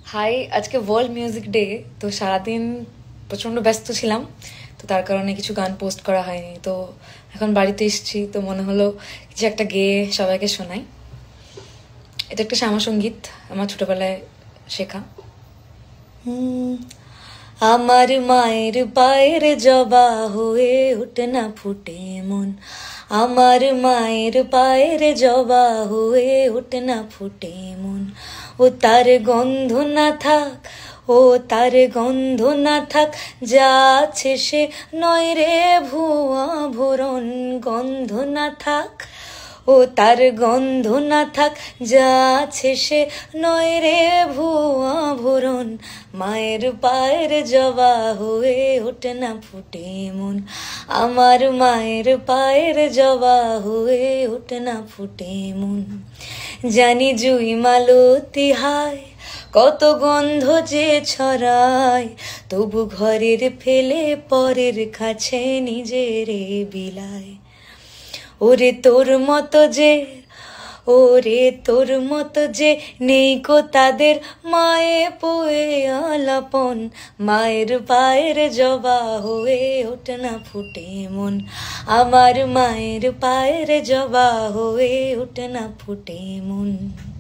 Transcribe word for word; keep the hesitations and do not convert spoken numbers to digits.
High, আজকে world music day. তো সারাদিন প্রচণ্ড ব্যস্ত ছিলাম, তো তার কারণে কিছু গান পোস্ট করা হয়নি। তো এখন বাড়িতে এসেছি, তো মনে হলো কিছু একটা গেয়ে সবাইকে শোনাই। এটা একটা শ্যামাসঙ্গীত, আমার ছোটবেলায় শেখা। আমার মায়ের পায়ের জবা হয়ে ওঠে না ফুটে মন, আমার মায়ের পায়ের জবা হয়ে ওঠে না ফুটে মন। ও তার গন্ধ না থাক, ও তার গন্ধ না থাক, যা আছে সে নয় রে ভুয়া ভরণ। গন্ধ না থাক, ও তার গন্ধ না থাক, যা আছে সে নয় রে ভুয়া ভরণ। মায়ের পায়ের জবা হয়ে ওঠে না ফুটে মন, আমার মায়ের পায়ের জবা হয়ে ওঠে না ফুটে মন। জানি জুই মালতী হায়, কত গন্ধ যে ছড়ায়, তবু ঘরের ফেলে পরের কাছে নিজেরে বিলায়। ওরে তোর মতো যে, ওরে তোর মতো যে নেই কো তাদের, মায়ে পোয়ে আলাপন। মায়ের পায়ের জবা হয়ে ওঠে না ফুটে মন, আমার মায়ের পায়ের জবা হয়ে ওঠে না ফুটে মন।